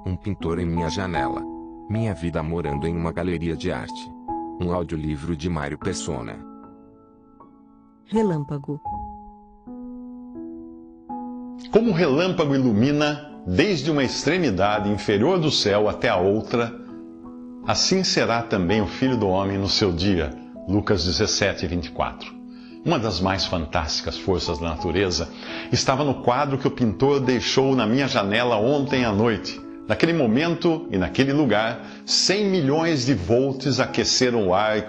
Um pintor em minha janela. Minha vida morando em uma galeria de arte. Um audiolivro de Mário Persona. Relâmpago. Como o relâmpago ilumina desde uma extremidade inferior do céu até a outra, assim será também o Filho do Homem no seu dia. Lucas 17, 24. Uma das mais fantásticas forças da natureza estava no quadro que o pintor deixou na minha janela ontem à noite. Naquele momento e naquele lugar, 100 milhões de volts aqueceram o ar a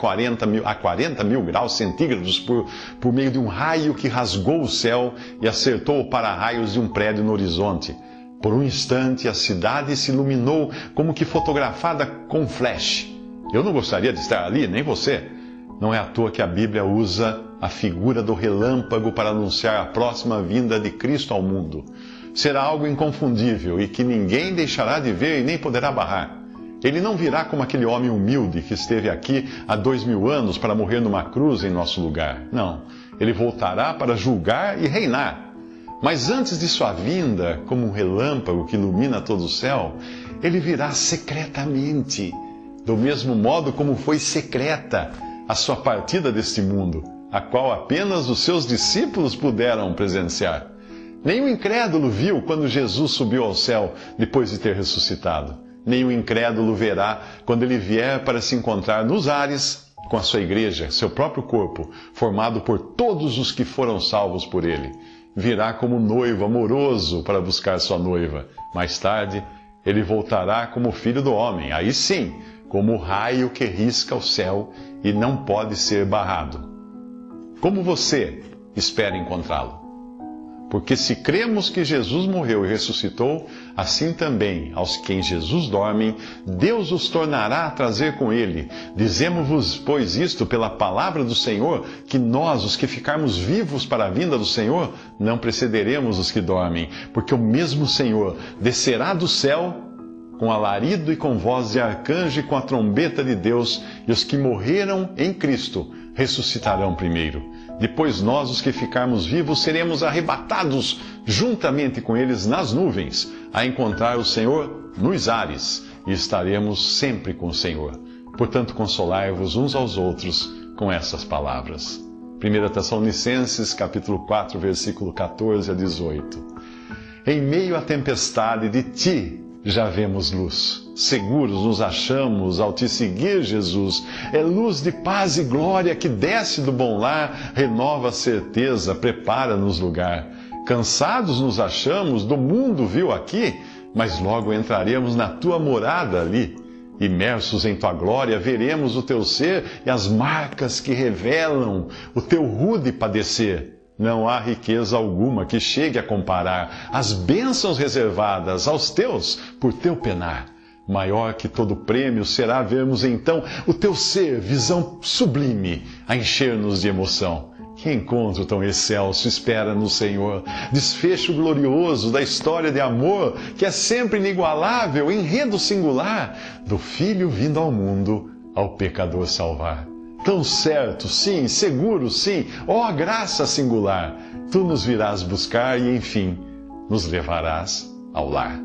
40 mil graus centígrados por meio de um raio que rasgou o céu e acertou o para-raios de um prédio no horizonte. Por um instante, a cidade se iluminou como que fotografada com flash. Eu não gostaria de estar ali, nem você. Não é à toa que a Bíblia usa a figura do relâmpago para anunciar a próxima vinda de Cristo ao mundo. Será algo inconfundível e que ninguém deixará de ver e nem poderá barrar. Ele não virá como aquele homem humilde que esteve aqui há 2000 anos para morrer numa cruz em nosso lugar. Não, ele voltará para julgar e reinar. Mas antes de sua vinda, como um relâmpago que ilumina todo o céu, ele virá secretamente, do mesmo modo como foi secreta a sua partida deste mundo, a qual apenas os seus discípulos puderam presenciar. Nenhum incrédulo viu quando Jesus subiu ao céu depois de ter ressuscitado. Nenhum incrédulo verá quando ele vier para se encontrar nos ares com a sua igreja, seu próprio corpo, formado por todos os que foram salvos por ele. Virá como noivo amoroso para buscar sua noiva. Mais tarde, ele voltará como Filho do Homem, aí sim, como o raio que risca o céu e não pode ser barrado. Como você espera encontrá-lo? Porque se cremos que Jesus morreu e ressuscitou, assim também, aos que em Jesus dormem, Deus os tornará a trazer com ele. Dizemos-vos, pois, isto pela palavra do Senhor, que nós, os que ficarmos vivos para a vinda do Senhor, não precederemos os que dormem, porque o mesmo Senhor descerá do céu com alarido e com voz de arcanjo e com a trombeta de Deus, e os que morreram em Cristo ressuscitarão primeiro. Depois nós, os que ficarmos vivos, seremos arrebatados juntamente com eles nas nuvens, a encontrar o Senhor nos ares, e estaremos sempre com o Senhor. Portanto, consolai-vos uns aos outros com essas palavras. 1 Tessalonicenses, capítulo 4, versículo 14 a 18. Em meio à tempestade de ti, já vemos luz. Seguros nos achamos ao te seguir, Jesus. É luz de paz e glória que desce do bom lar, renova a certeza, prepara-nos lugar. Cansados nos achamos do mundo vil aqui, mas logo entraremos na tua morada ali. Imersos em tua glória, veremos o teu ser e as marcas que revelam o teu rude padecer. Não há riqueza alguma que chegue a comparar as bênçãos reservadas aos teus por teu penar. Maior que todo prêmio será vermos então o teu ser, visão sublime, a encher-nos de emoção. Que encontro tão excelso espera no Senhor, desfecho glorioso da história de amor que é sempre inigualável, enredo singular, do Filho vindo ao mundo ao pecador salvar. Tão certo, sim, seguro, sim, ó graça singular, tu nos virás buscar e, enfim, nos levarás ao lar.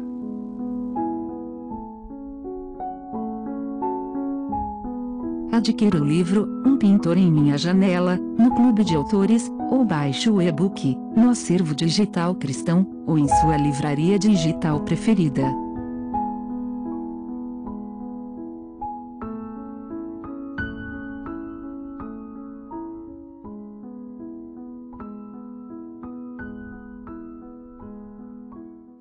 Adquira o livro Um Pintor em Minha Janela, no Clube de Autores, ou baixe o e-book, no acervo digital cristão, ou em sua livraria digital preferida.